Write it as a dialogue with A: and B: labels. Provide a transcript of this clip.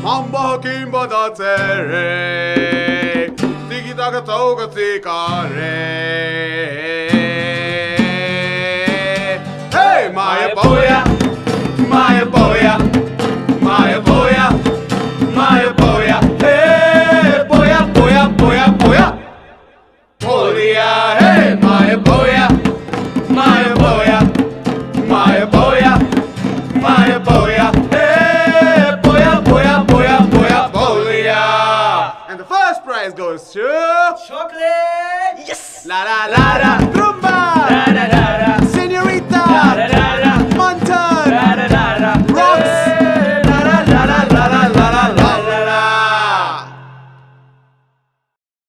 A: Mamba kimba da tere, tiki taka toga tika re. Hey, Maya Poya, Maya Poya, Maya Poya, Maya Poya. Hey, Poya, Poya, Poya, Poya. Poya, hey, Maya Poya, Maya Poya, Maya Poya, Maya Poya. Hey, Poya, Poya, Poya, Poya, Poya. And the first prize goes to
B: Chocolate!
A: yes! La la la la, Trumba!
B: La la la la,
A: Señorita!
B: la la